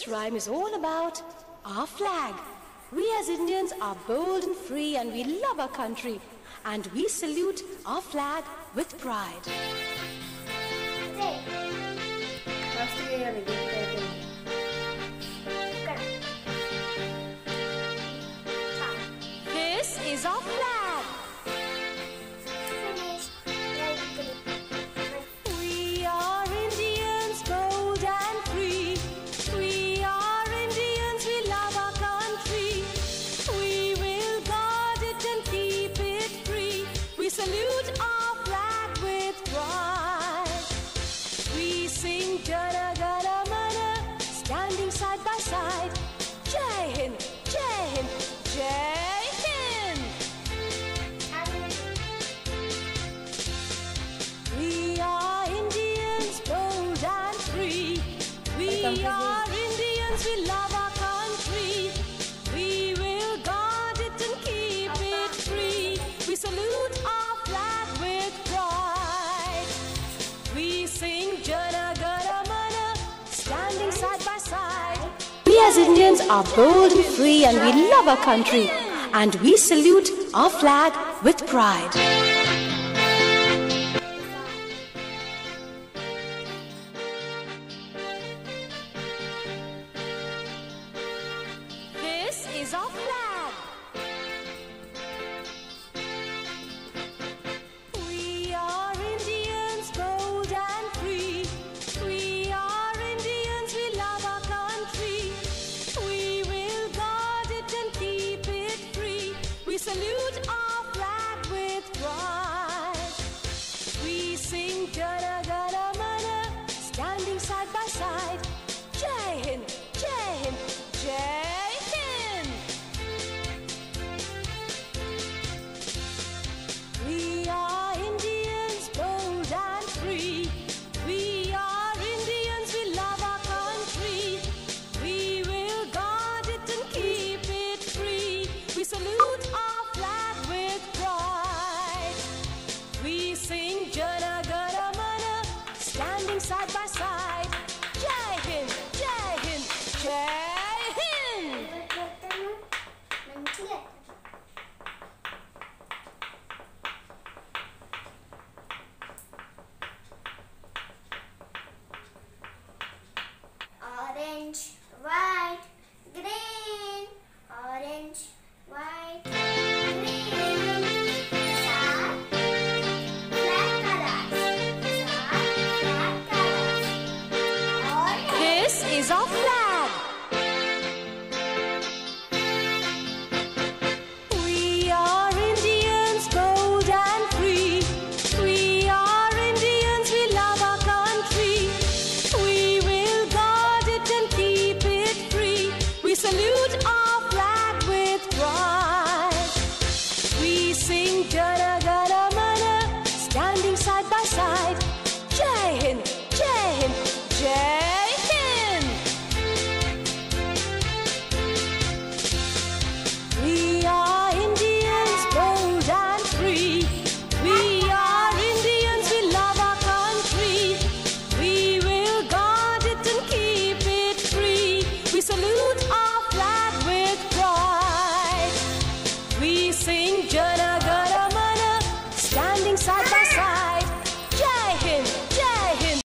rhyme is all about our flag. We as Indians are bold and free, and we love our country, and we salute our flag with pride. This is our flag. We are Indians, bold and free. We are Indians, we love our country. We will guard it and keep it free. We salute our flag with pride. We sing Jana Gana Mana, standing side by side. Jai Hind, Jai Hind, Jai Hind. We are Indians, bold and free. We are Indians, we love our country. We will guard it and keep it free. We salute our flag with pride. We sing Jana Gana Mana, standing side by side. We as Indians are bold and free, and we love our country, and we salute our flag with pride. This is our flag. We are Indians, bold and free. We are Indians, we love our country. We will guard it and keep it free. We salute our flag with pride. We sing Jana Gana Mana, standing side by side. Jai Hind, Jai Hind, Jai Hind. We are Indians, bold and free. We are Indians, we love our country. We will guard it and keep it free. We salute our flag with pride. We sing Jana Gana Mana, standing side by side. Jai Hind, Jai Hind, Jai Hind. Orange, white, green. Orange, white, green. Star, flag colors. Star, flag colors. Orange. This is our flag. We are Indians, bold and free. We are Indians, we love our country. We will guard it and keep it free. We salute our flag with pride.